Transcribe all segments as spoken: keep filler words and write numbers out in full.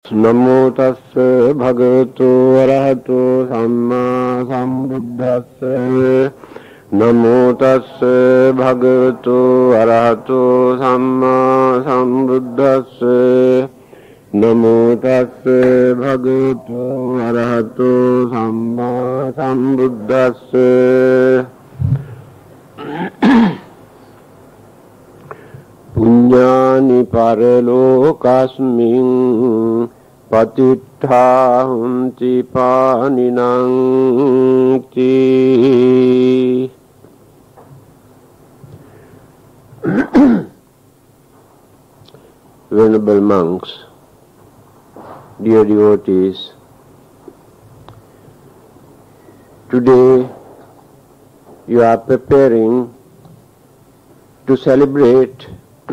Namo tassa bhagavato arahato samma sambuddhassa. Namo tassa bhagavato arahato samma sambuddhassa. Namo tassa bhagavato arahato samma sambuddhassa. Punyani paralokasmin patittha hunti paninanti. Venerable monks, dear devotees, today you are preparing to celebrate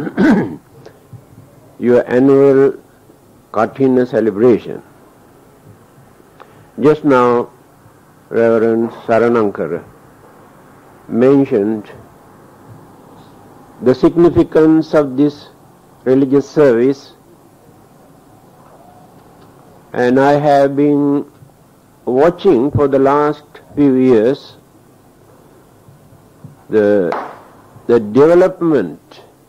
your annual Kathina celebration. Just now, Reverend Saranankara mentioned the significance of this religious service, and I have been watching for the last few years the, the development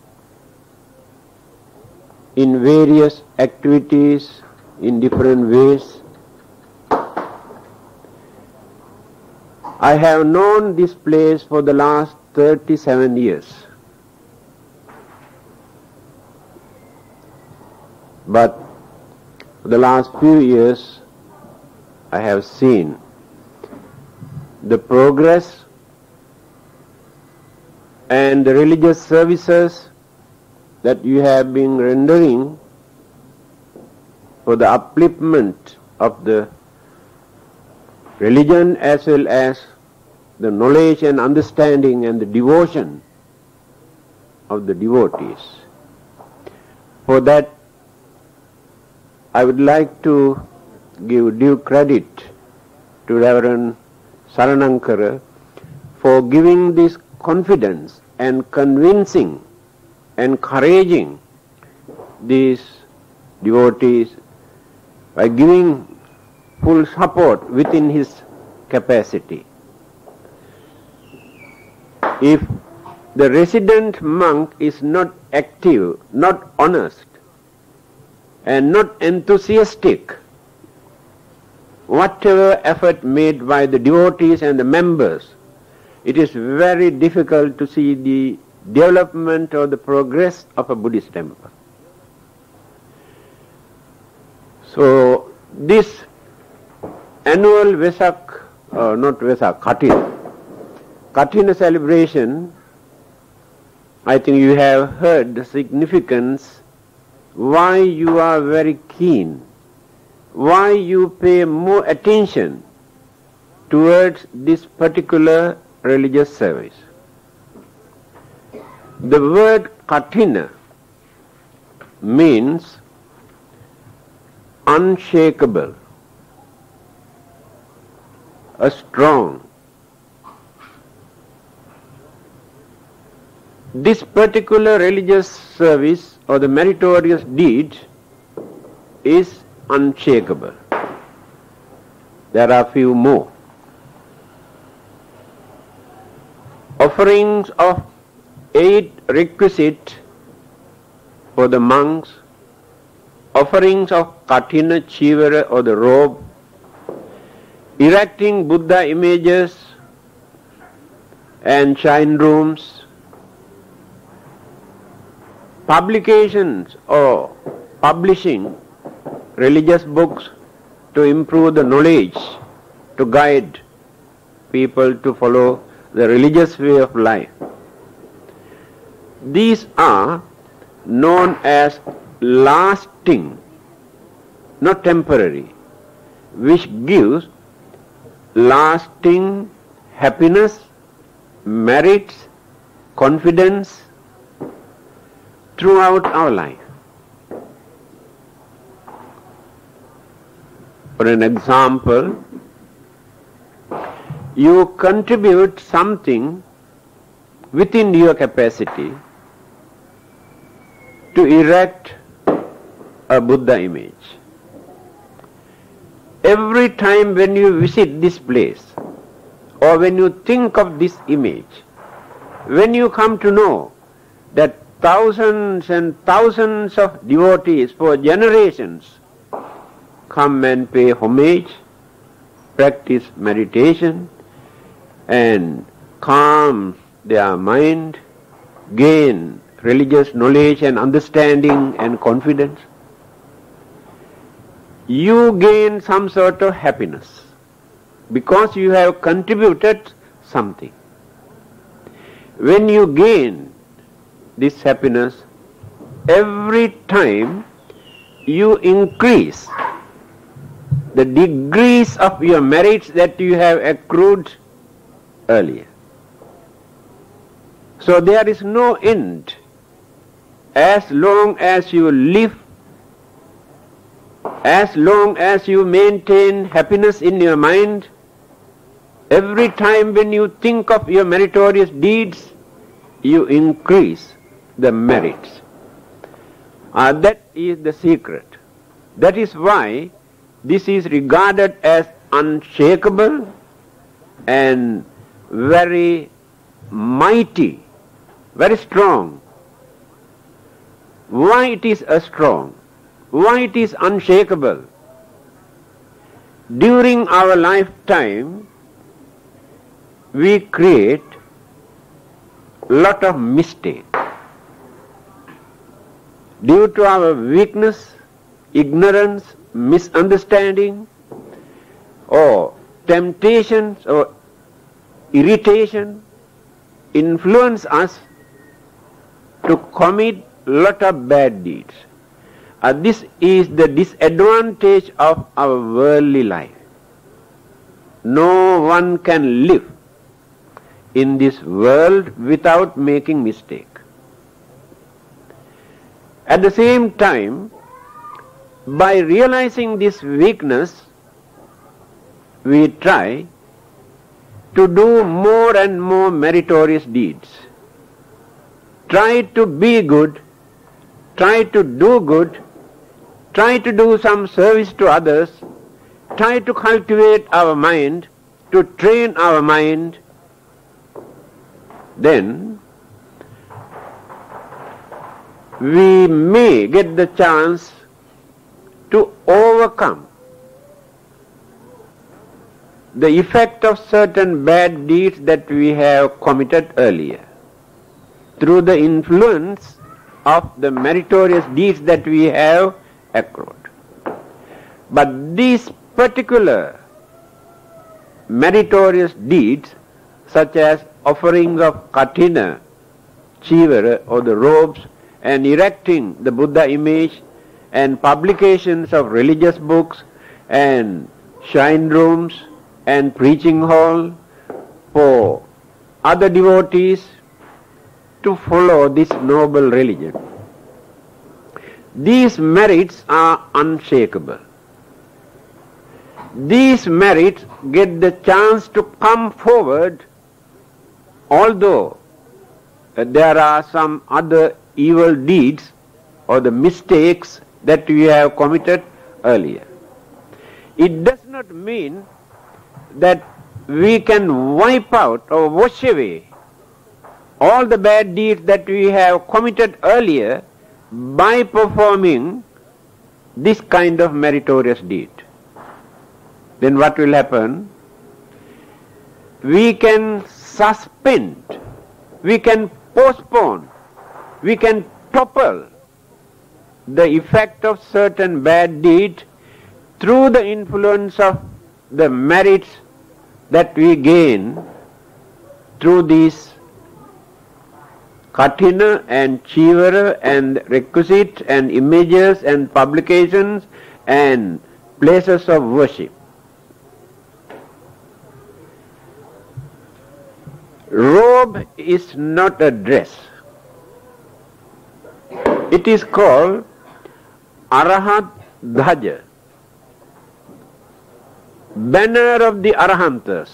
in various activities in different ways. I have known this place for the last thirty-seven years. But for the last few years I have seen the progress and the religious services that you have been rendering for the upliftment of the religion as well as the knowledge and understanding and the devotion of the devotees. For that, I would like to give due credit to Reverend Saranankara for giving this confidence and convincing, encouraging these devotees by giving full support within his capacity. If the resident monk is not active, not honest, and not enthusiastic, whatever effort made by the devotees and the members, it is very difficult to see the development or the progress of a Buddhist temple. So this annual Vesak, uh, not Vesak, Kathina, Kathina celebration, I think you have heard the significance, why you are very keen, why you pay more attention towards this particular religious service. The word Kathina means unshakable, a strong. This particular religious service or the meritorious deed is unshakable. There are few more. Offerings of eight requisite for the monks, offerings of Kathina chivara or the robe, erecting Buddha images and shrine rooms, publications or publishing religious books to improve the knowledge, to guide people to follow the religious way of life. These are known as lasting, not temporary, which gives lasting happiness, merits, confidence throughout our life. For an example, you contribute something within your capacity to erect a Buddha image. every time when you visit this place, or when you think of this image, when you come to know that thousands and thousands of devotees for generations come and pay homage, practice meditation, and calm their mind, gain religious knowledge and understanding and confidence, you gain some sort of happiness because you have contributed something. When you gain this happiness, every time you increase the degrees of your merits that you have accrued earlier. So there is no end. As long as you live, as long as you maintain happiness in your mind, every time when you think of your meritorious deeds, you increase the merits. Uh, that is the secret. That is why this is regarded as unshakable and very mighty, very strong. Why it is a strong? Why it is unshakable? During our lifetime, we create lot of mistakes. Due to our weakness, ignorance, misunderstanding, or temptations or irritation influence us to commit lot of bad deeds. Uh, this is the disadvantage of our worldly life. No one can live in this world without making mistake. At the same time, by realizing this weakness, we try to do more and more meritorious deeds. Try to be good, try to do good, try to do some service to others, try to cultivate our mind, to train our mind. Then we may get the chance to overcome the effect of certain bad deeds that we have committed earlier through the influence of the meritorious deeds that we have accrued. But these particular meritorious deeds, such as offering of kathina, chivara or the robes, and erecting the Buddha image, and publications of religious books, and shrine rooms, and preaching hall for other devotees to follow this noble religion. These merits are unshakable. These merits get the chance to come forward, although there are some other evil deeds or the mistakes that we have committed earlier. It does not mean that we can wipe out or wash away all the bad deeds that we have committed earlier by performing this kind of meritorious deed. Then what will happen? We can suspend, we can postpone, we can topple the effect of certain bad deeds through the influence of the merits that we gain through these kathina and chivara and requisite and images and publications and places of worship. Robe is not a dress. It is called Arahat Dhaja, banner of the Arahantas.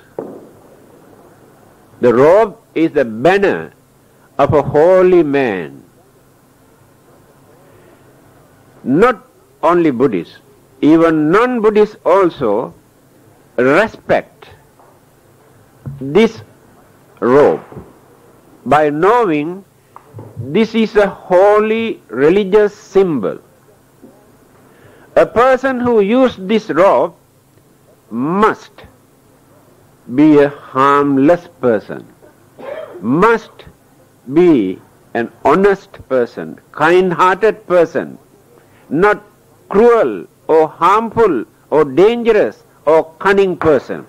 The robe is the banner of a holy man. Not only Buddhists, even non-Buddhists also respect this robe by knowing this is a holy religious symbol. A person who uses this robe must be a harmless person, must be an honest person, kind-hearted person, not cruel or harmful or dangerous or cunning person.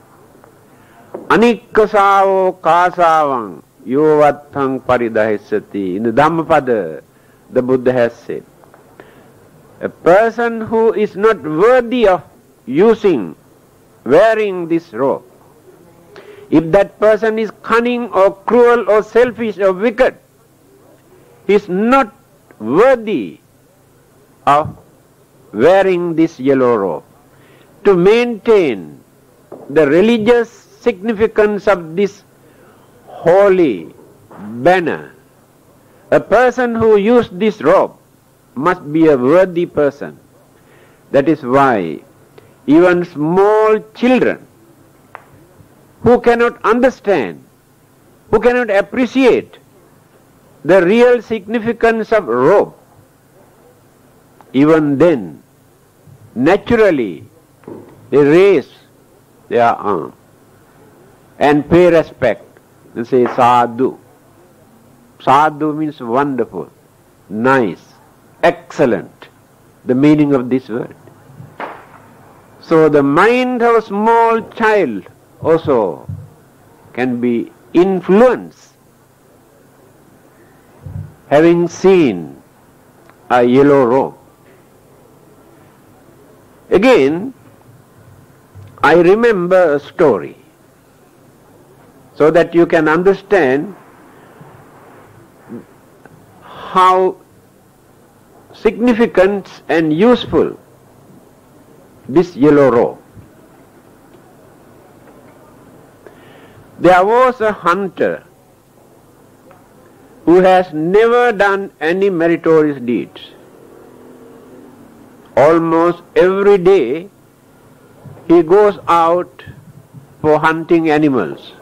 Anikkasavo kasavang yovattang paridahissati. In the Dhammapada, the Buddha has said, a person who is not worthy of using, wearing this robe, if that person is cunning or cruel or selfish or wicked, he is not worthy of wearing this yellow robe. To maintain the religious significance of this holy banner, a person who uses this robe must be a worthy person. That is why even small children who cannot understand, who cannot appreciate the real significance of robe, even then, naturally, they raise their arm and pay respect and say sadhu. Sadhu means wonderful, nice, excellent, the meaning of this word. So the mind of a small child also can be influenced, having seen a yellow robe. Again, I remember a story so that you can understand how significant and useful this yellow robe. There was a hunter who has never done any meritorious deeds. Almost every day he goes out for hunting animals.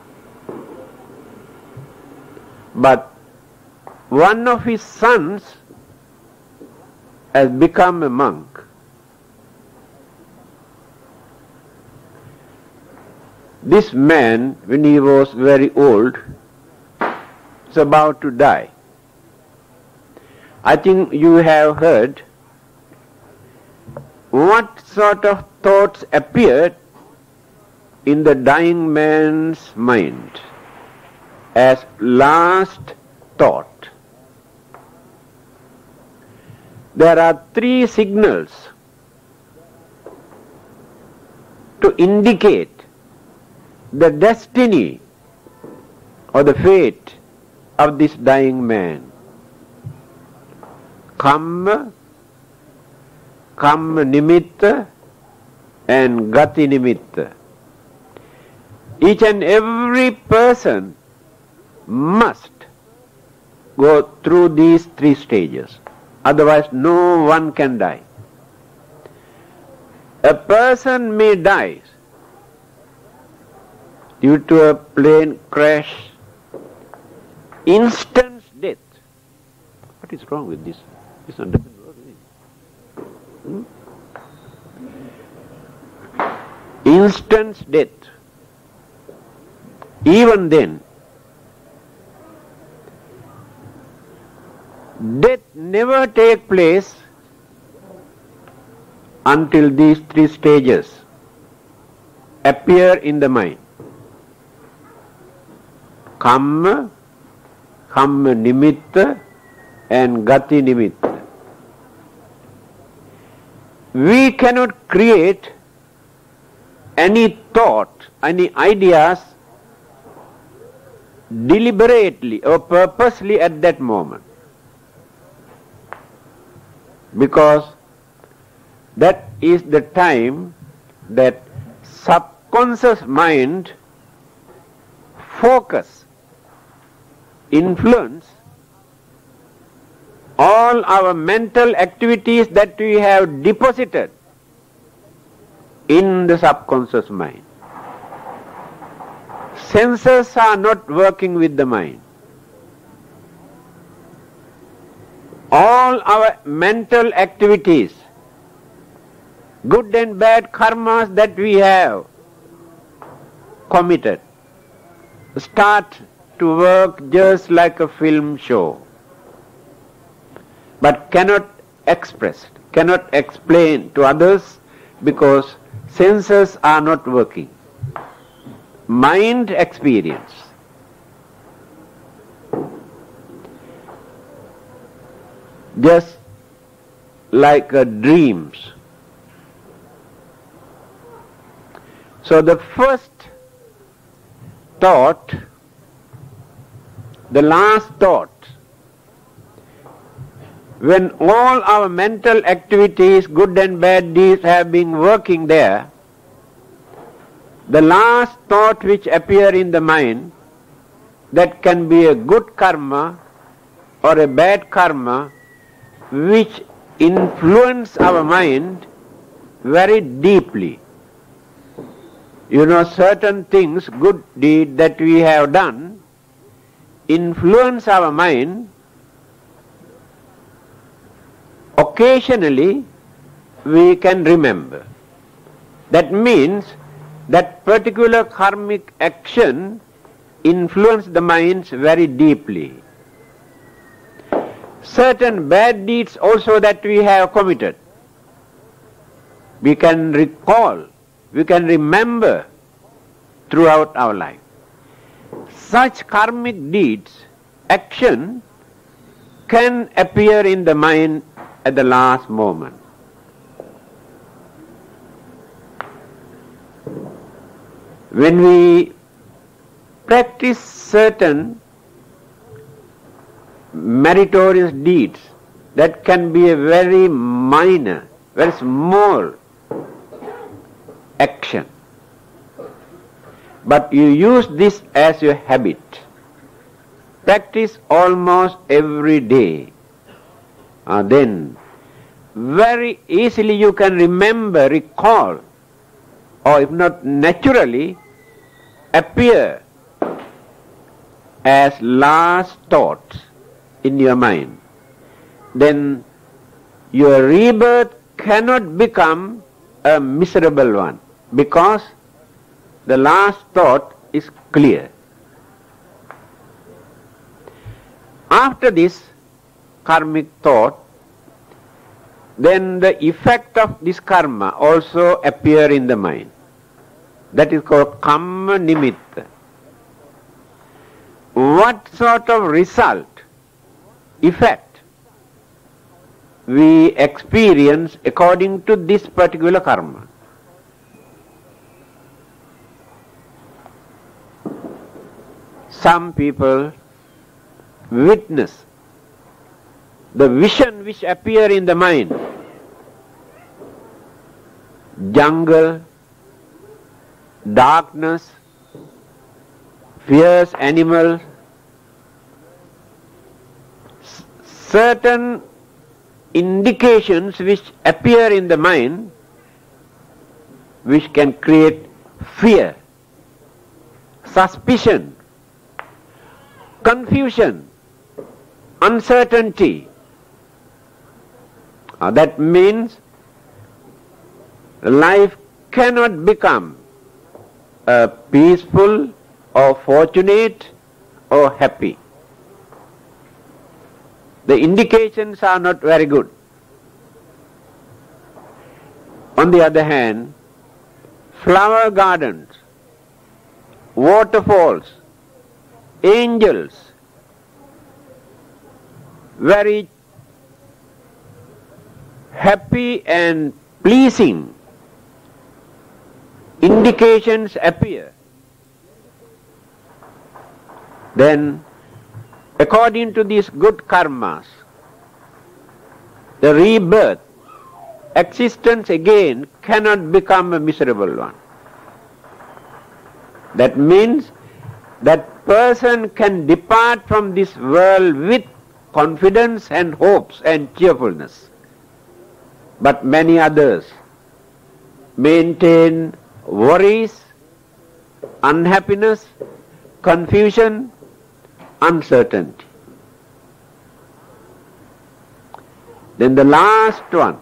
But one of his sons has become a monk. This man, when he was very old, is about to die. I think you have heard what sort of thoughts appeared in the dying man's mind as last thought. There are three signals to indicate the destiny or the fate of this dying man. Kamma, Kamma nimitta and Gati nimitta. Each and every person must go through these three stages. Otherwise no one can die. A person may die due to a plane crash, instant death. What is wrong with this? This one doesn't work. Hmm? Instant death. Even then, death never takes place until these three stages appear in the mind. Kamma, Kamma nimitta and Gati nimitta. We cannot create any thought, any ideas deliberately or purposely at that moment, because that is the time that subconscious mind focus, influence all our mental activities that we have deposited in the subconscious mind. Senses are not working with the mind. All our mental activities, good and bad karmas that we have committed, start to work just like a film show, but cannot express, cannot explain to others because senses are not working. Mind experience. Just like uh, dreams. So the first thought, the last thought, when all our mental activities, good and bad deeds have been working there, the last thought which appear in the mind, that can be a good karma or a bad karma, which influence our mind very deeply. You know, certain things, good deed that we have done, influence our mind. Occasionally we can remember. That means that particular karmic action influenced the minds very deeply. Certain bad deeds also that we have committed, we can recall, we can remember throughout our life. Such karmic deeds, action, can appear in the mind at the last moment. When we practice certain meritorious deeds, that can be a very minor, very small action, but you use this as your habit, practice almost every day, uh, then very easily you can remember, recall, or if not naturally, appear as last thoughts in your mind. Then your rebirth cannot become a miserable one, because the last thought is clear. After this karmic thought, then the effect of this karma also appear in the mind. That is called kamma nimitta. What sort of result, effect, we experience according to this particular karma? Some people witness the vision which appear in the mind, jungle, darkness, fierce animals, s- certain indications which appear in the mind which can create fear, suspicion, confusion, uncertainty. Uh, that means life cannot become uh, peaceful or fortunate or happy. The indications are not very good. On the other hand, flower gardens, waterfalls, angels, very happy and pleasing indications appear. Then, according to these good karmas, the rebirth, existence again cannot become a miserable one. That means that person can depart from this world with confidence and hopes and cheerfulness. But many others, maintain worries, unhappiness, confusion, uncertainty. Then the last one,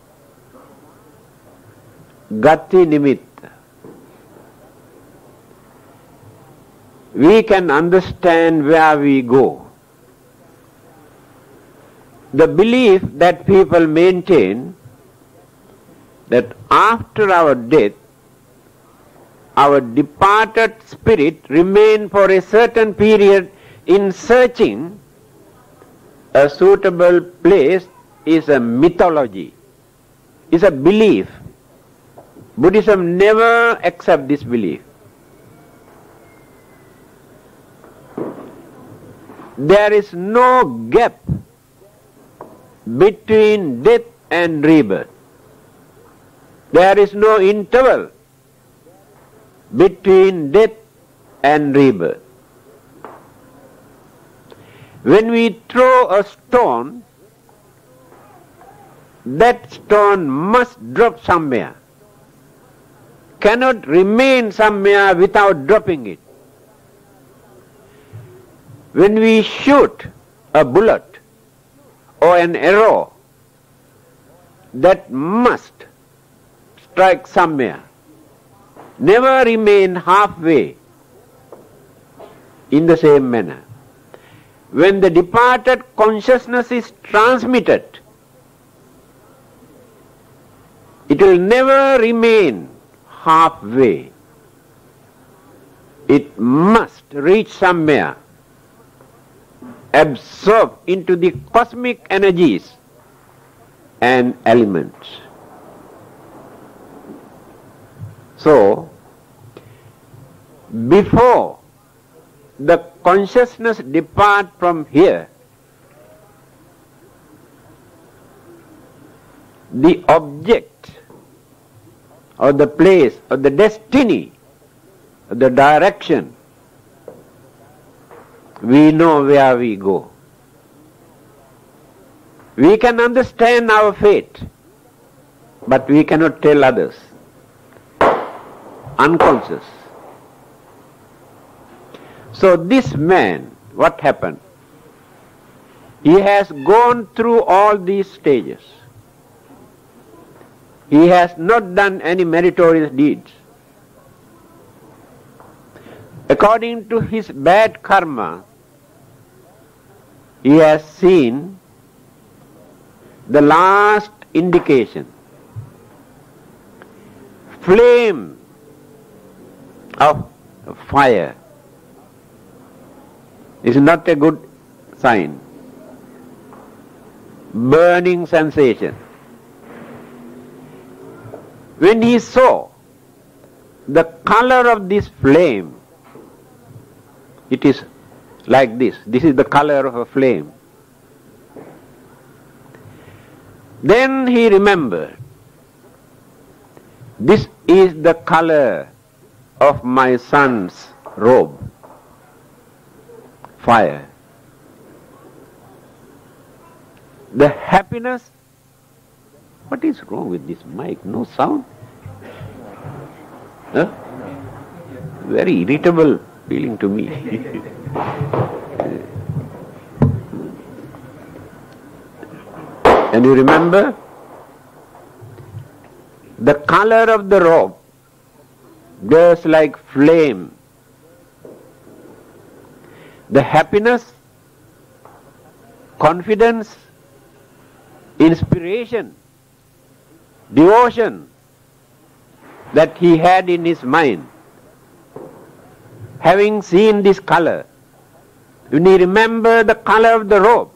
Gati Nimitta. We can understand where we go. The belief that people maintain that after our death, our departed spirit remain for a certain period in searching a suitable place is a mythology, is a belief. Buddhism never accepts this belief. There is no gap between death and rebirth. There is no interval between death and rebirth. When we throw a stone, that stone must drop somewhere, cannot remain somewhere without dropping it. When we shoot a bullet or an arrow, that must strike somewhere, never remain halfway. In the same manner, when the departed consciousness is transmitted, it will never remain halfway. It must reach somewhere, absorb into the cosmic energies and elements. So, before the consciousness depart from here, the object or the place or the destiny or the direction, we know where we go. We can understand our fate, but we cannot tell others. Unconscious. So this man, what happened? He has gone through all these stages. He has not done any meritorious deeds. According to his bad karma, he has seen the last indication. Flame of fire is not a good sign. Burning sensation. When he saw the color of this flame, it is like this. This is the color of a flame. Then he remembered, this is the color of my son's robe, fire. The happiness, what is wrong with this mic? No sound? Huh? Very irritable feeling to me. And you remember, the color of the robe, just like flame. The happiness, confidence, inspiration, devotion that he had in his mind, having seen this color, when he remembered the color of the robe,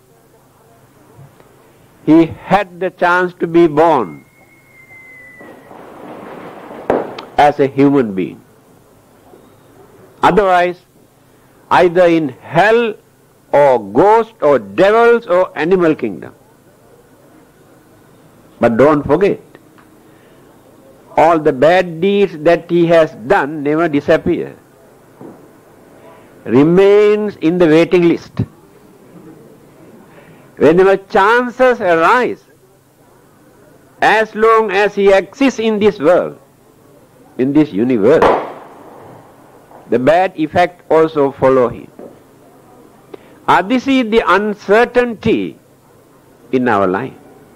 he had the chance to be born as a human being. Otherwise, either in hell or ghost or devils or animal kingdom. But don't forget, all the bad deeds that he has done never disappear. Remains in the waiting list. Whenever chances arise, as long as he exists in this world, in this universe, the bad effect also follow him. Uh, this is the uncertainty in our life.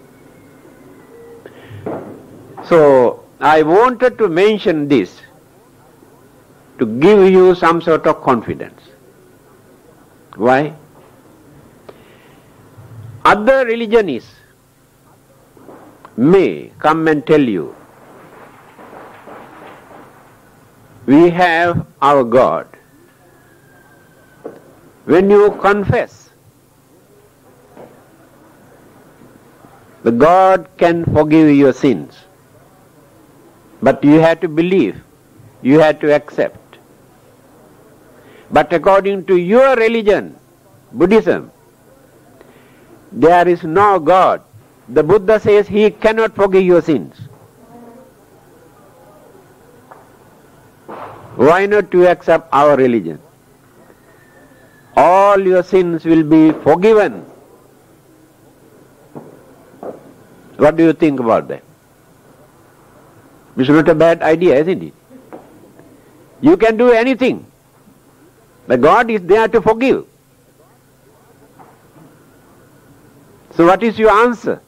So I wanted to mention this to give you some sort of confidence. Why? Other religionists may come and tell you, we have our God. When you confess, the God can forgive your sins. But you have to believe, you have to accept. But according to your religion, Buddhism, there is no God. The Buddha says he cannot forgive your sins. Why not you accept our religion? All your sins will be forgiven. What do you think about that? It's not a bad idea, isn't it? You can do anything. But God is there to forgive. So what is your answer?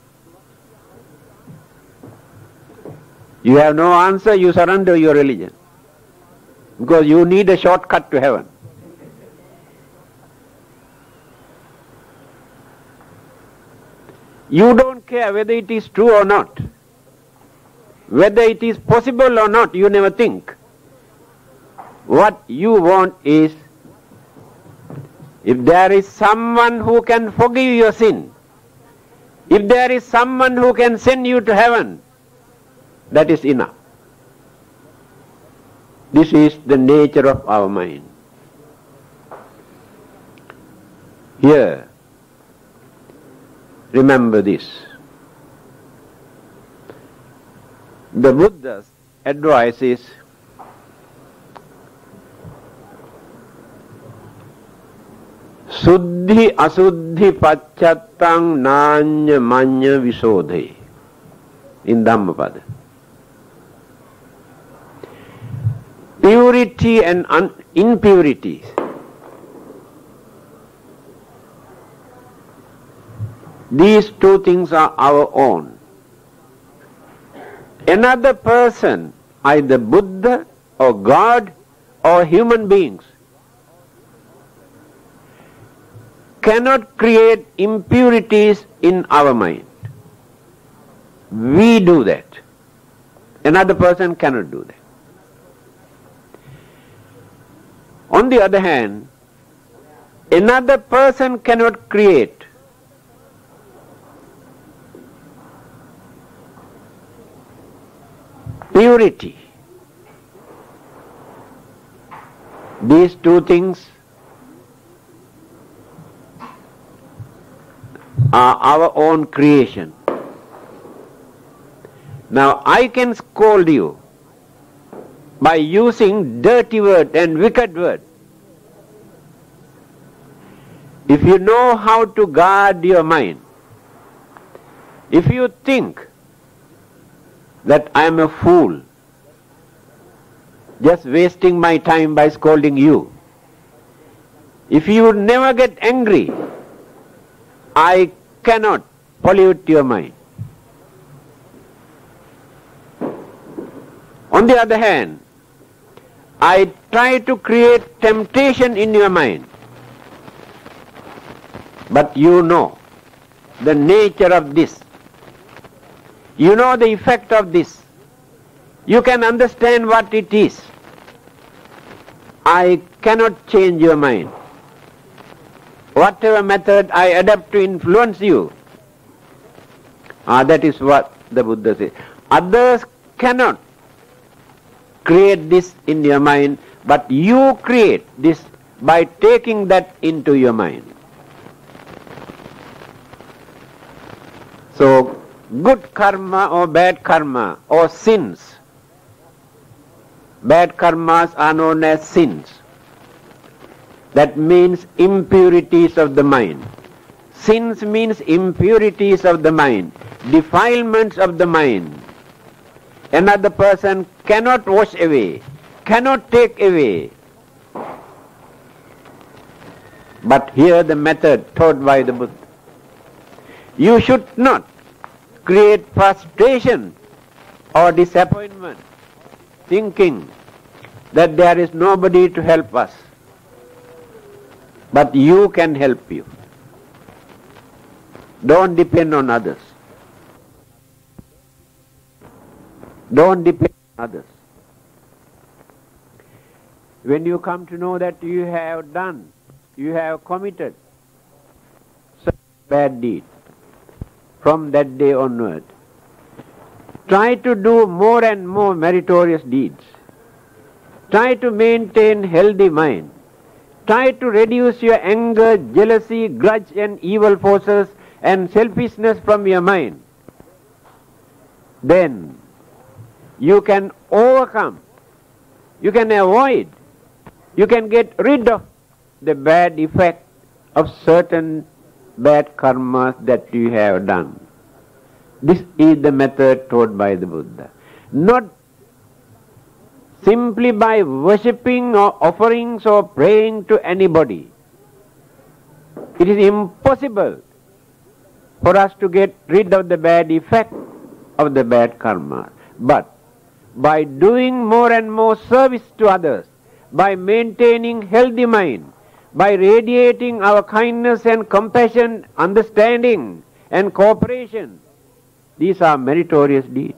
You have no answer, you surrender your religion. Because you need a shortcut to heaven. You don't care whether it is true or not. Whether it is possible or not, you never think. What you want is, if there is someone who can forgive your sin, if there is someone who can send you to heaven, that is enough. This is the nature of our mind. Here, remember this. The Buddha's advice is, Suddhi asuddhi pacchatang nanya manya visodhe, in Dhammapada. Purity and un- impurities. These two things are our own. Another person, either Buddha or God or human beings, cannot create impurities in our mind. We do that. Another person cannot do that. On the other hand, another person cannot create purity. These two things are our own creation. Now I can scold you by using dirty word and wicked word. If you know how to guard your mind, if you think that I am a fool, just wasting my time by scolding you, if you would never get angry, I cannot pollute your mind. On the other hand, I try to create temptation in your mind. But you know the nature of this. You know the effect of this. You can understand what it is. I cannot change your mind. Whatever method I adapt to influence you, ah, that is what the Buddha says. Others cannot create this in your mind, but you create this by taking that into your mind. So, good karma or bad karma or sins. Bad karmas are known as sins. That means impurities of the mind. Sins means impurities of the mind. defilements of the mind, another person cannot wash away, cannot take away. But here the method taught by the Buddha. You should not create frustration or disappointment, thinking that there is nobody to help us, but you can help you. Don't depend on others. Don't depend on others. When you come to know that you have done, you have committed such bad deed, from that day onward, try to do more and more meritorious deeds. Try to maintain healthy mind. Try to reduce your anger, jealousy, grudge and evil forces and selfishness from your mind. Then you can overcome, you can avoid, you can get rid of the bad effect of certain bad karmas that you have done. This is the method taught by the Buddha. Not simply by worshipping or offerings or praying to anybody. It is impossible for us to get rid of the bad effect of the bad karma. But by doing more and more service to others, by maintaining healthy mind, by radiating our kindness and compassion, understanding and cooperation, these are meritorious deeds.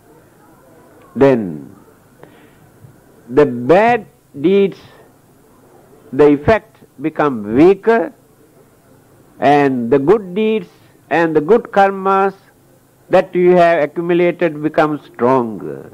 Then the bad deeds, the effect become weaker, and the good deeds and the good karmas that you have accumulated become stronger.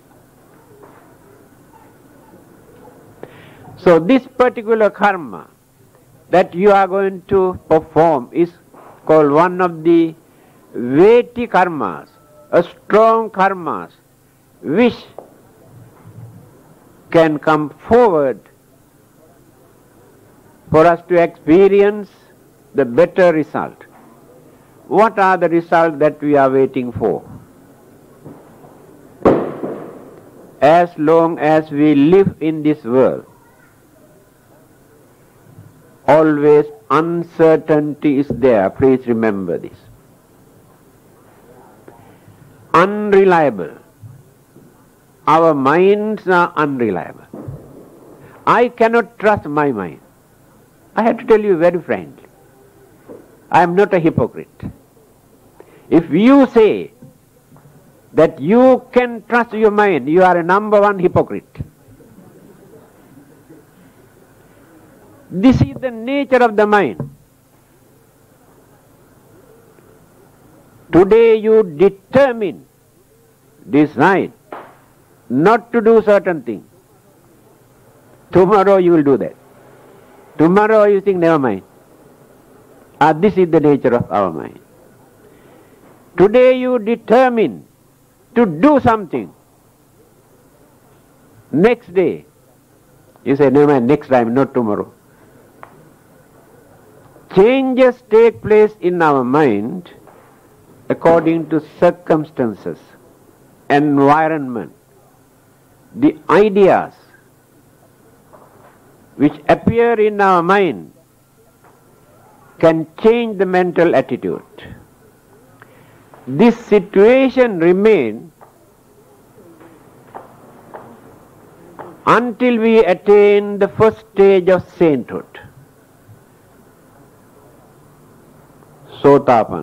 So this particular karma that you are going to perform is called one of the weighty karmas, a strong karmas, which can come forward for us to experience the better result. What are the results that we are waiting for? As long as we live in this world, always uncertainty is there. Please remember this. Unreliable. Our minds are unreliable. I cannot trust my mind. I have to tell you very frankly. I am not a hypocrite. If you say that you can trust your mind, you are a number one hypocrite. This is the nature of the mind. Today you determine, decide not to do certain things. Tomorrow you will do that. Tomorrow you think, never mind. Ah, this is the nature of our mind. Today you determine to do something. Next day, you say, never mind, next time, not tomorrow. Changes take place in our mind according to circumstances, environment, the ideas which appear in our mind can change the mental attitude. This situation remains until we attain the first stage of sainthood, Sotapan.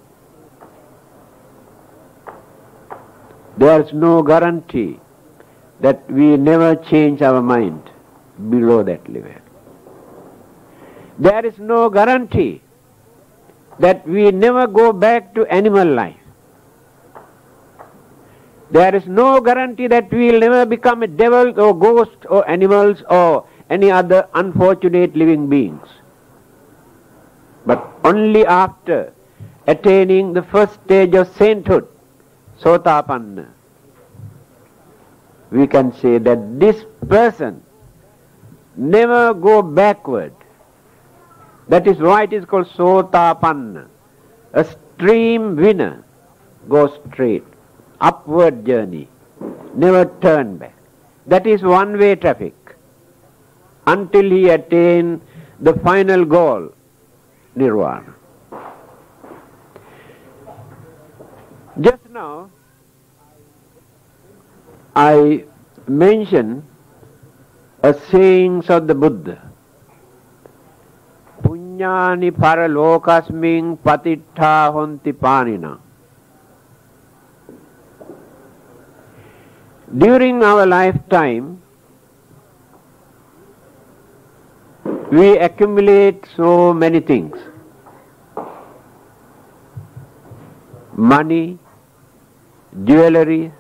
There is no guarantee that we never change our mind below that level. There is no guarantee that we never go back to animal life. There is no guarantee that we will never become a devil or ghost or animals or any other unfortunate living beings. But only after attaining the first stage of sainthood, Sotapanna, we can say that this person never go backward. That is why it is called Sotapanna, a stream winner, go straight, upward journey, never turn back. That is one-way traffic until he attain the final goal, nirvana. Just now, I mentioned a sayings of the Buddha. Punyani paralokasming patittha honti panina. During our lifetime, we accumulate so many things. Money, jewelry,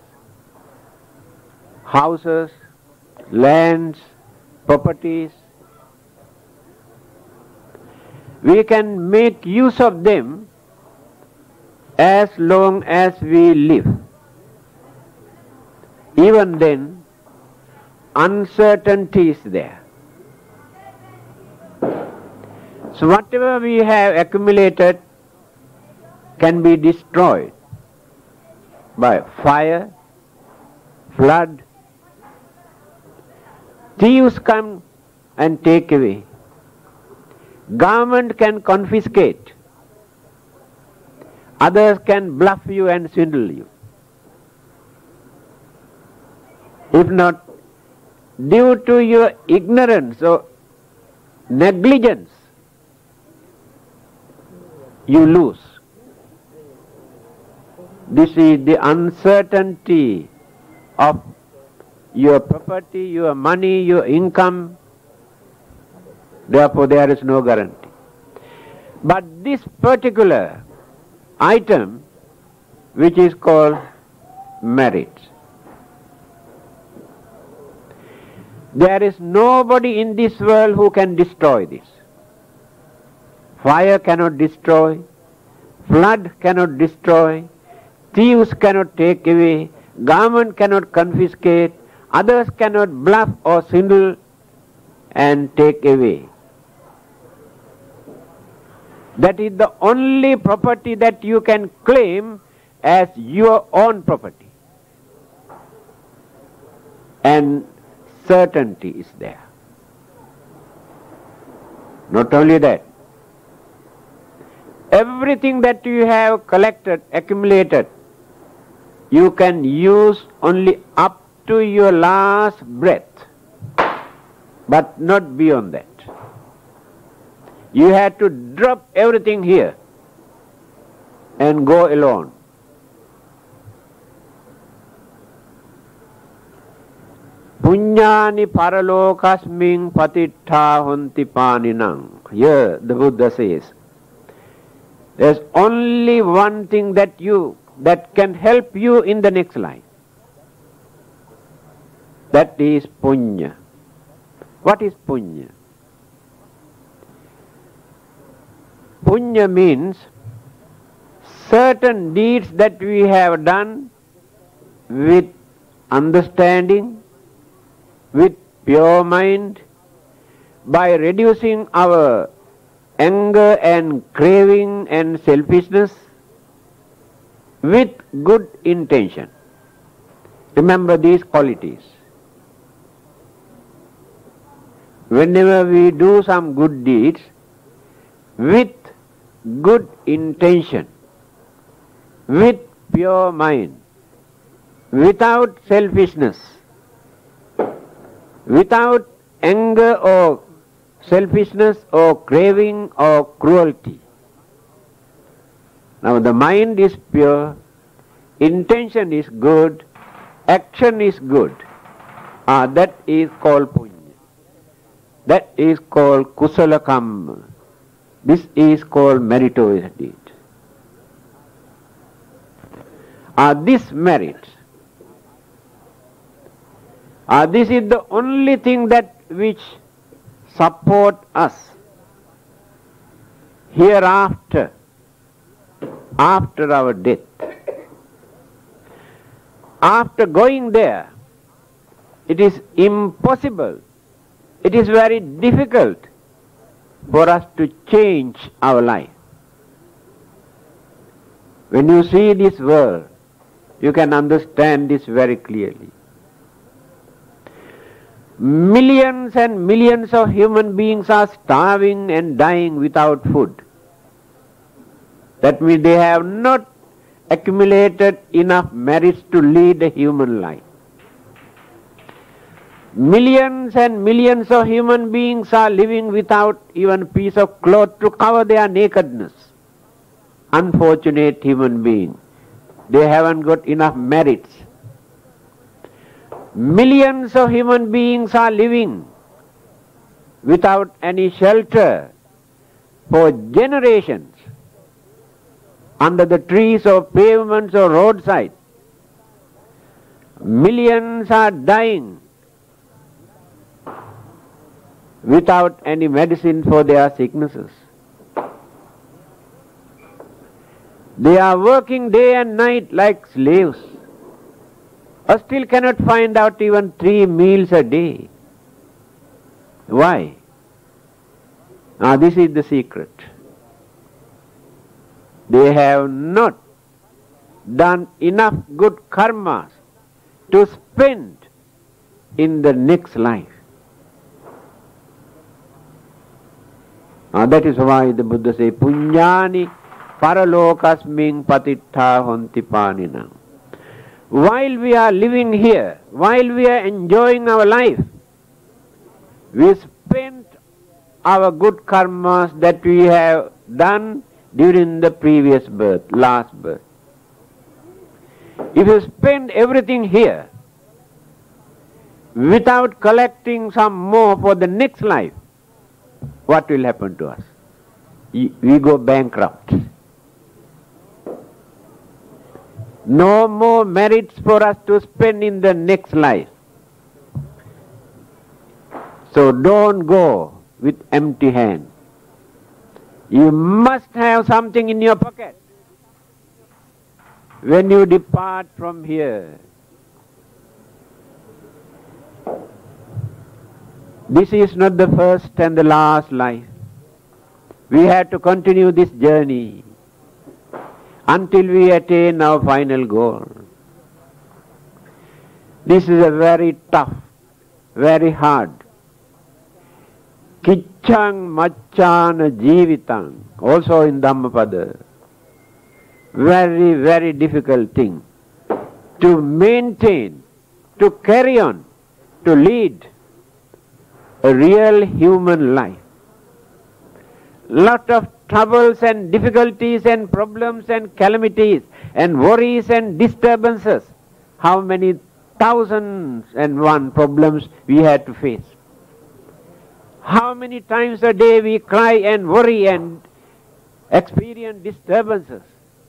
houses, lands, properties. We can make use of them as long as we live. Even then, uncertainty is there. So whatever we have accumulated can be destroyed by fire, flood. Thieves come and take away. Government can confiscate. Others can bluff you and swindle you. If not, due to your ignorance or negligence, you lose. This is the uncertainty of your property, your money, your income. Therefore, there is no guarantee. But this particular item, which is called merit, there is nobody in this world who can destroy this. Fire cannot destroy, flood cannot destroy, thieves cannot take away, government cannot confiscate, others cannot bluff or swindle and take away. That is the only property that you can claim as your own property. And certainty is there. Not only that, everything that you have collected, accumulated, you can use only up to your last breath, but not beyond that. You have to drop everything here and go alone. Punyani paralokasming patittha honti paninang. Here the Buddha says, there's only one thing that you that can help you in the next life. That is punya. What is punya? Punya means certain deeds that we have done with understanding, with pure mind, by reducing our anger and craving and selfishness, with good intention. Remember these qualities. Whenever we do some good deeds, with good intention, with pure mind, without selfishness, without anger or selfishness or craving or cruelty. Now the mind is pure, intention is good, action is good. Ah, that is called punya. That is called kusala kamma. This is called meritorious deed. Ah, this merit. Ah, this is the only thing that which support us hereafter, after our death. After going there, it is impossible, it is very difficult for us to change our life. When you see this world, you can understand this very clearly. Millions and millions of human beings are starving and dying without food. That means they have not accumulated enough merits to lead a human life. Millions and millions of human beings are living without even a piece of cloth to cover their nakedness. Unfortunate human beings. They haven't got enough merits. Millions of human beings are living without any shelter for generations under the trees or pavements or roadside. Millions are dying without any medicine for their sicknesses. They are working day and night like slaves, but still cannot find out even three meals a day. Why? Now this is the secret. They have not done enough good karmas to spend in the next life. Now that is why the Buddha says, Punyani paralokasming patittha honti paninam. While we are living here, while we are enjoying our life, we spend our good karmas that we have done during the previous birth, last birth. If you spend everything here without collecting some more for the next life, what will happen to us? We go bankrupt. No more merits for us to spend in the next life. So don't go with empty hand. You must have something in your pocket when you depart from here. This is not the first and the last life. We have to continue this journey until we attain our final goal. This is a very tough, very hard. Kichang machana jivitang, also in Dhammapada. Very, very difficult thing to maintain, to carry on, to lead a real human life. Lot of troubles and difficulties and problems and calamities and worries and disturbances. How many thousands and one problems we had to face. How many times a day we cry and worry and experience disturbances.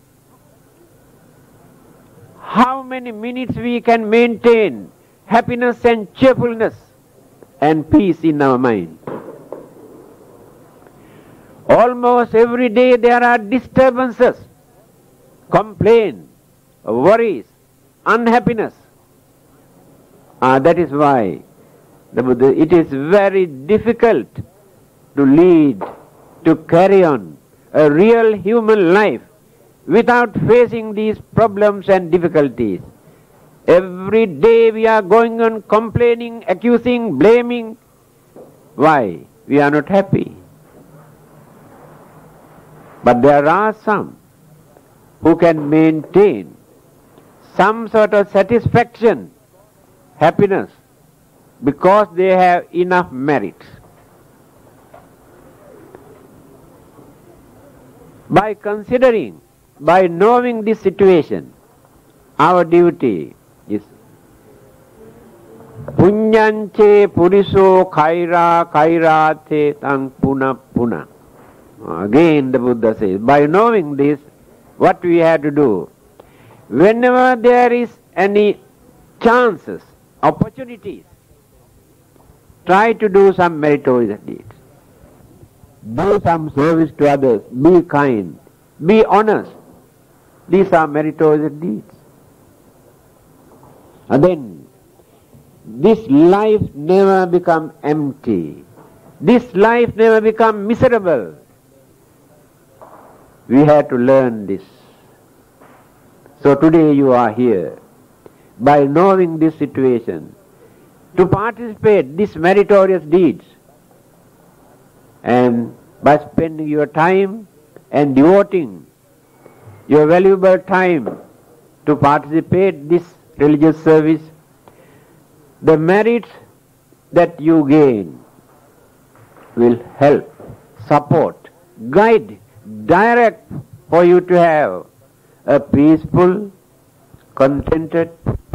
How many minutes we can maintain happiness and cheerfulness and peace in our mind. Almost every day there are disturbances, complaints, worries, unhappiness. Ah, that is why the Buddha, it is very difficult to lead, to carry on a real human life without facing these problems and difficulties. Every day we are going on complaining, accusing, blaming. Why? We are not happy. But there are some who can maintain some sort of satisfaction, happiness, because they have enough merits. By considering, by knowing this situation, our duty is Punyanche puriso kaira kairate tang puna puna. Again the Buddha says, by knowing this, what we have to do, whenever there is any chances, opportunities, try to do some meritorious deeds. Do some service to others, be kind, be honest. These are meritorious deeds. And then, this life never become empty. This life never become miserable. We have to learn this. So today you are here by knowing this situation to participate these meritorious deeds, and by spending your time and devoting your valuable time to participate this religious service, the merits that you gain will help, support, guide, direct for you to have a peaceful, contented,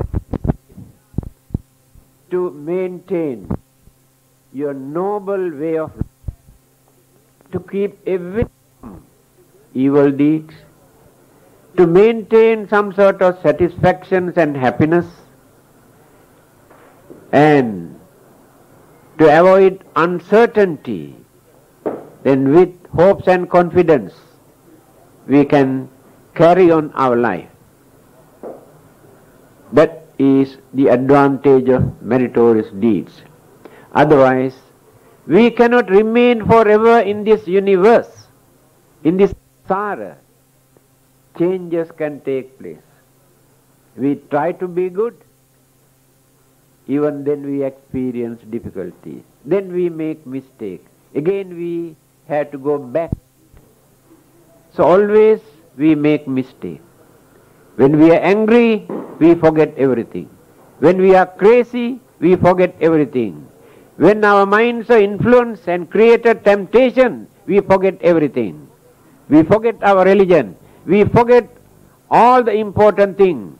to maintain your noble way of life, to keep away from evil deeds, to maintain some sort of satisfactions and happiness, and to avoid uncertainty. Then with hopes and confidence we can carry on our life. That is the advantage of meritorious deeds. Otherwise, we cannot remain forever in this universe, in this samsara. Changes can take place. We try to be good, even then we experience difficulties. Then we make mistake. Again we have to go back. So always we make mistake. When we are angry, we forget everything. When we are crazy, we forget everything. When our minds are influenced and create a temptation, we forget everything. We forget our religion. We forget all the important things.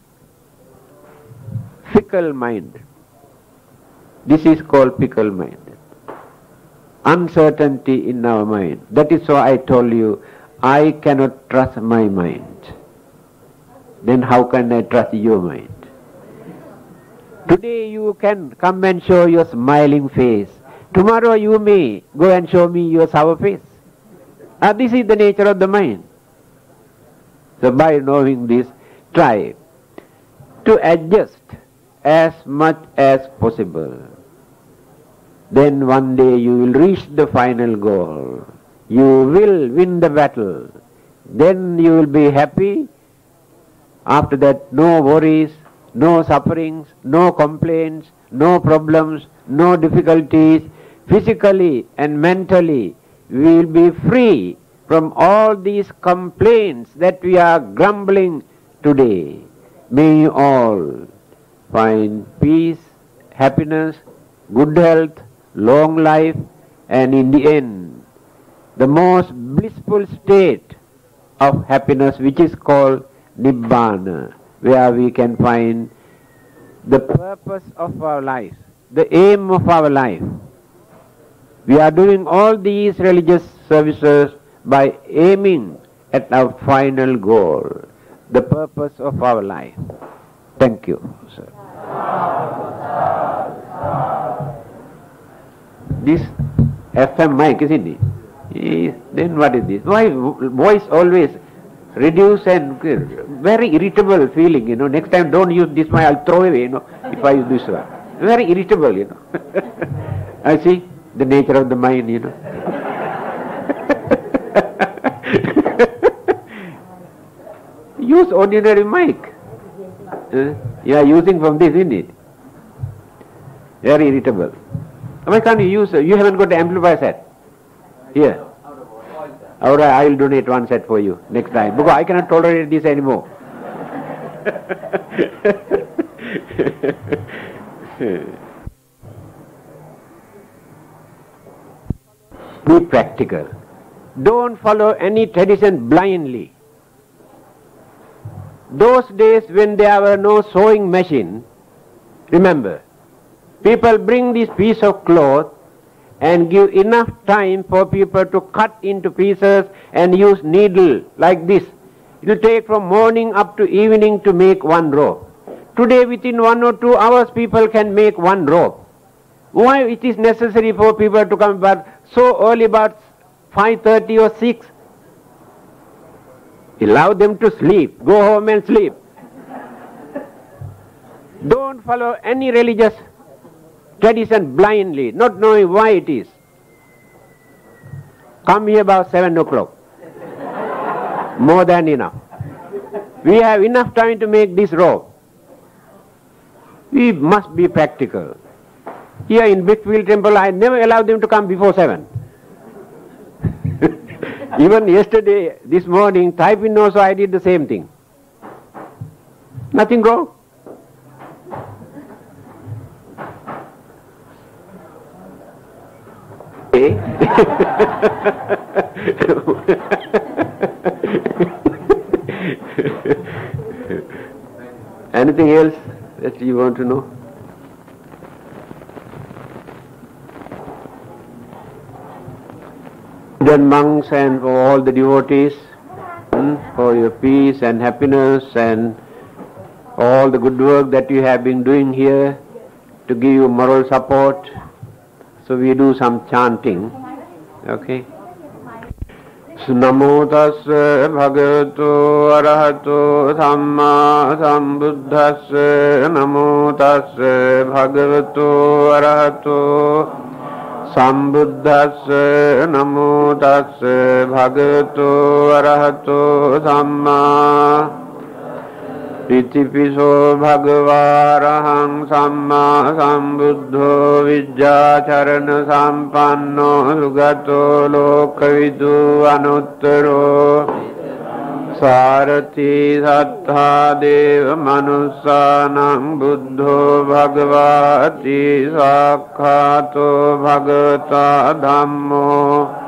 Fickle mind. This is called fickle mind. Uncertainty in our mind. That is why I told you, I cannot trust my mind. Then how can I trust your mind? Today you can come and show your smiling face. Tomorrow you may go and show me your sour face. Ah, this is the nature of the mind. So by knowing this, try to adjust as much as possible. Then one day you will reach the final goal. You will win the battle. Then you will be happy. After that, no worries, no sufferings, no complaints, no problems, no difficulties. Physically and mentally, we will be free from all these complaints that we are grumbling today. May you all find peace, happiness, good health, long life, and in the end, the most blissful state of happiness, which is called Nibbana, where we can find the purpose of our life, the aim of our life. We are doing all these religious services by aiming at our final goal, the purpose of our life. Thank you, sir. This F M mic, isn't it? Is, then what is this? Why voice always reduce and very irritable feeling, you know. Next time don't use this mic, I'll throw away, you know, if I use this one. Very irritable, you know. I see the nature of the mind, you know. Use ordinary mic. Uh, you are using from this, isn't it? Very irritable. Why can't you use, uh, you haven't got the amplifier set? Here. Alright, I will donate one set for you next time, because I cannot tolerate this anymore. Be practical. Don't follow any tradition blindly. Those days when there were no sewing machine, remember, people bring this piece of cloth and give enough time for people to cut into pieces and use needle like this. It will take from morning up to evening to make one rope. Today within one or two hours people can make one rope. Why it is necessary for people to come about so early, about five thirty or six? Allow them to sleep. Go home and sleep. Don't follow any religious tradition blindly, not knowing why it is. Come here about seven o'clock. More than enough. We have enough time to make this rope. We must be practical. Here in Brickfield Temple, I never allow them to come before seven. Even yesterday, this morning, Taiping also I did the same thing. Nothing wrong. Anything else that you want to know? Then monks and for all the devotees, hmm, for your peace and happiness and all the good work that you have been doing here to give you moral support. So we do some chanting. Okay. Namo tassa bhagavato arahato samma sambuddhassa. Namo tassa bhagavato arahato sambuddhassa. Namo tassa bhagavato arahato samma Itipiso bhagavarahang samma sambuddho vijjacharana sampanno sugato lokavidu anuttaro sarati sattha deva manussanam buddho bhagavati sakkhato bhagavata dhammo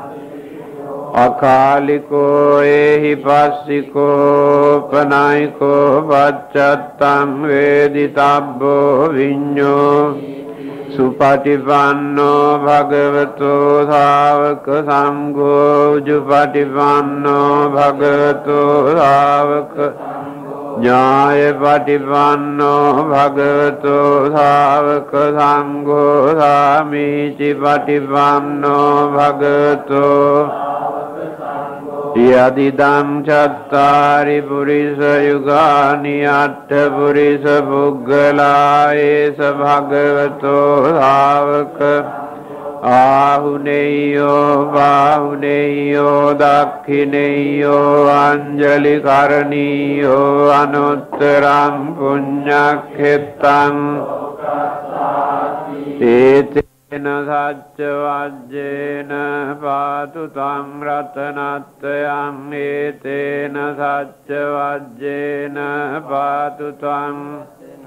Akaliko ehi passiko panayiko pacchattam veditabbo vinyo supatipanno bhagavato sāvaka sangho ujupatipanno bhagavato sāvaka Nyāya patipanno bhagavato sāvaka sangho sāmīci patipanno bhagavato Yadidam chattari purisa yugani atta purisa puggala esa bhagavato sāvaka Ahuneyo Bahuneyo Dakhineyo Anjali Karaniyo Anuttaram Punyakhetam Etena Satchavajjena Patu Tam Ratanatayam Etena Satchavajjena Patu Tam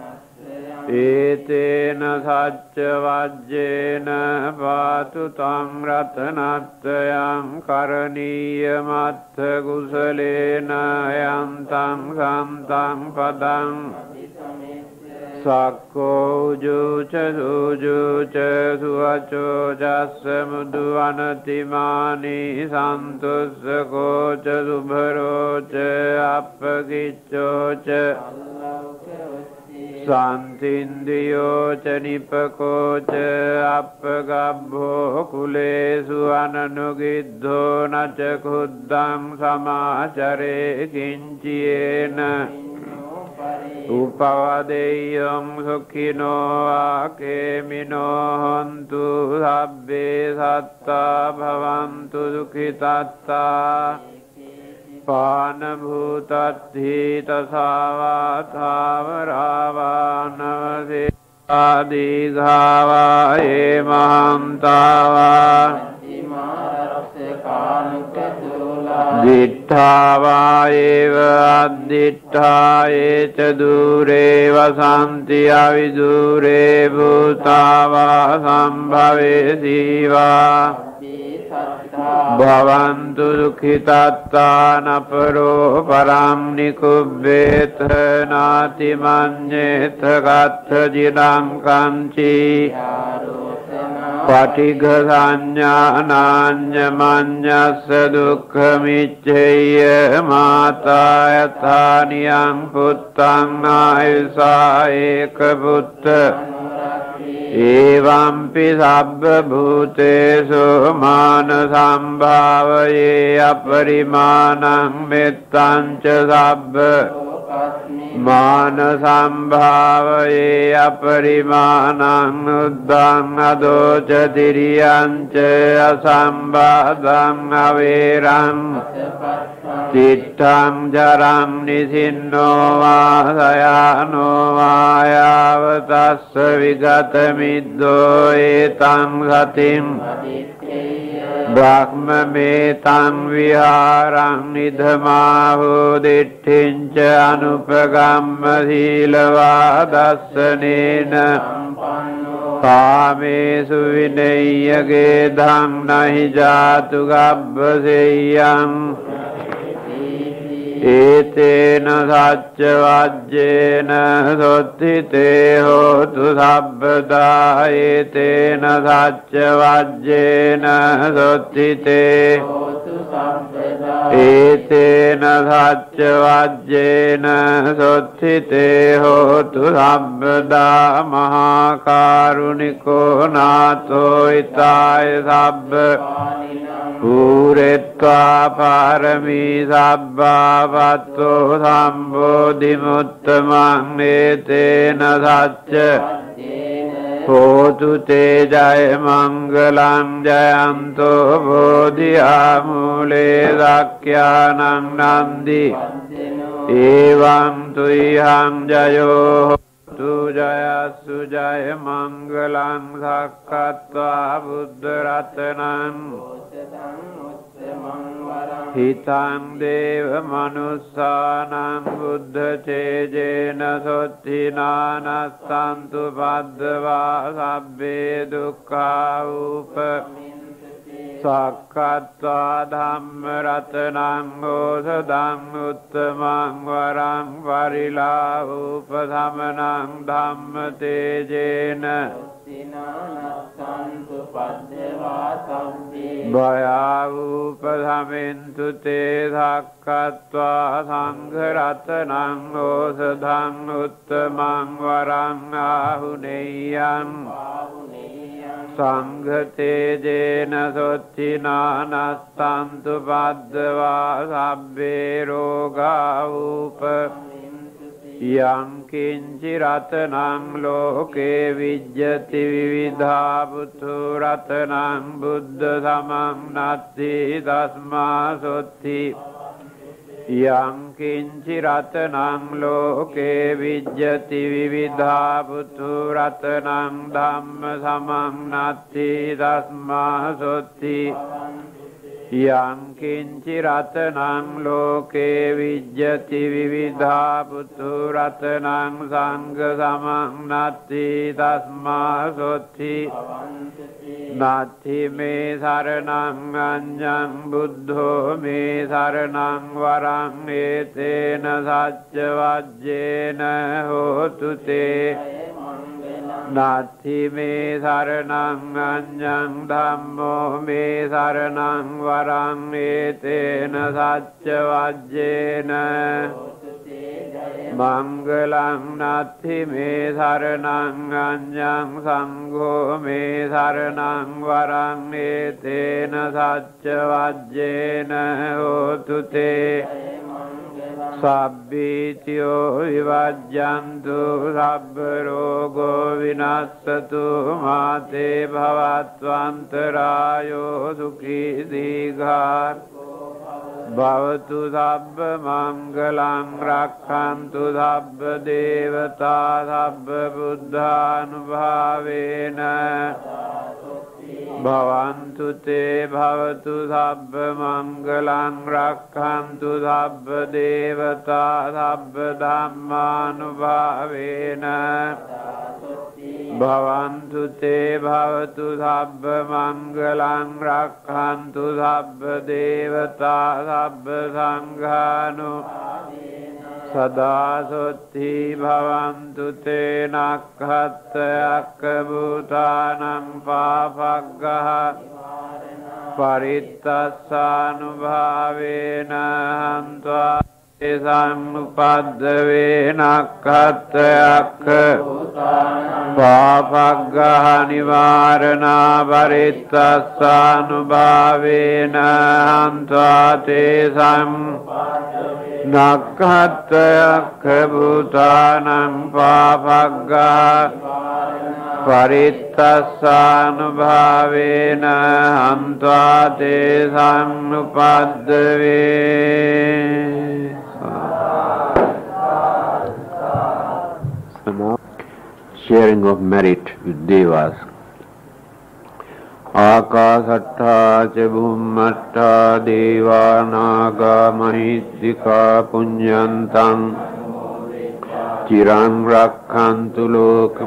Etena Satchavajjena Patu Tam Ratanatayam Karaniyamattha Kusalena Yantam Santam Padam Sakko Ujuca Sujuca Suvaco Jassa Mudu Anatimani Santussa Koca Subharoca Appagiccoca Santindiyoca Nipakoca Appagabho Kulesu Ananugiddho Naca Khuddam Samacare Kinciyena Upavadeyam sukhino akemino hontu sabbe satta bhavantu sukhitatta panabhutathi tasavathavaravānavase adhigāvā emahantavā Dittha eva addittha eca dure vasanti avidure bhutava sambhave siva bhavantu sukhitatta naparo param nikubbetha nati manyetha gatha jidam kanchi Patigha sanyānānya maññassa dukkhamicceya mātā yathāniyam puttam nāyusā eka putta Evampi sabba bhūtesu māna sambhāvaye aparimanam mettanca sabba मान संभावये अपरिमाणं उद्धं अदोच तिर्यं च असंबाधं अवेरं चित्तं जरं निसिन्नो वा शयानो वा यावतस्य विगतमिद्धो एतं गतिं ब्रह्ममेतं विहारं निधमाहुदिष्ठिं च अनुपगम्यशीलवादर्शनेन कामेषु विनय्यगेधं नहि जातु गभ्यसेयम् एतेन सत्यवाज्येन सोत्थिते होतु सर्वदा एतेन सत्यवाज्येन सोत्थिते एतेन सत्यवाज्येन सोत्थिते होतु सर्वदा महाकारुणिको नाथो हिताय सब्ब पूरेत्वा पारमी सब्बावत्तो सम्बोधिमुत्तमं एतेन सच्च होतु ते जय मंगलं जयन्तो बोधियामूले वाक्यानं नन्दी एवं तुह्यं जयो तु जयसु जय मंगलं साक्षात्वा बुद्धरत्नं हितं देव मनुष्यानां बुद्धचेजेन सोत्थिनानस्तन्तु बद्धवा सब्बे दुःखा उप साक्षात्वा धम्मरत्नं औषधं उत्तमं वरं परिलाभोपशमनं धम्मतेजेन भयावुपशमेन्तु ते साक्षात्वा संघरत्नं औषधं उत्तमं वरं आहुनेयम् संघतेजेन सोत्थिनानस्तन्तु बद्धवा सब्बे रोगा उप यं किञ्चिरत्नं लोके विद्यति विविधा बुद्धरत्नं बुद्धसमं नास्ति तस्मात् सोत्थि यं किञ्चिरत्नं लोके विद्यति विविधा बुद्धरत्नं धम्मसमं नास्ति तस्मात् सोत्थि यं किञ्चिरत्नं लोके विद्यति विविधा बुद्धरत्नं संघसमं नास्ति तस्मात् सोत्थि नास्ति मे शरणं अन्यं बुद्धो मे शरणं वरं एतेन सत्यवाज्येन होतु ते नास्ति मे शरणं अन्यं धम्मो मे शरणं वरं एतेन सत्यवाज्येन मंगलं नास्ति मे शरणं अन्यं संघो मे शरणं वरं एतेन सत्यवाज्येन होतु ते सब्बीत्यो विभज्यन्तु सर्वरोगो विनश्यतु माते भवत्वन्तरायो सुखी दीर्घात् भवतु सर्वमङ्गलं रक्षन्तु सर्वदेवता सर्वबुद्धानुभावेन भवन्तु ते भवतु सर्वमङ्गलं रक्षन्तु सर्वदेवता सर्वधर्मानुभावेन भवन्तु ते भवतु सर्वमङ्गलं रक्षन्तु सर्वदेवता सर्वसङ्घानु सदा सोत्थि भवन्तु ते नक्षत्रयकभूतानां पापग्गः परित्तस्सानुभावेन हन्त्वा समुपद्रवे नक्षत्रयक पापग्गः निवारणा परित्तस्सानुभावेन हन्त्वा तेषां Nakhatayakha bhutanam papagga parittassanubhavena hantva te sanupaddave. So now, sharing of merit with devas. Akasattha ca bhummattha deva naga mahiddhika punyantang chiran rakkhantu loka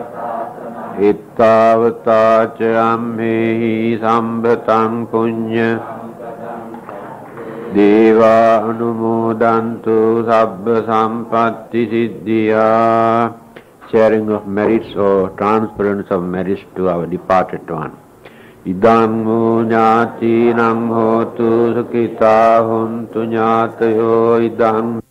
ittavata ca ammehi sambhatam punya deva anumodantu sabba sampatti siddhya. Sharing of merits or transference of merits to our departed one. Idam munyati nam hotu sukita huntu nyatayo idam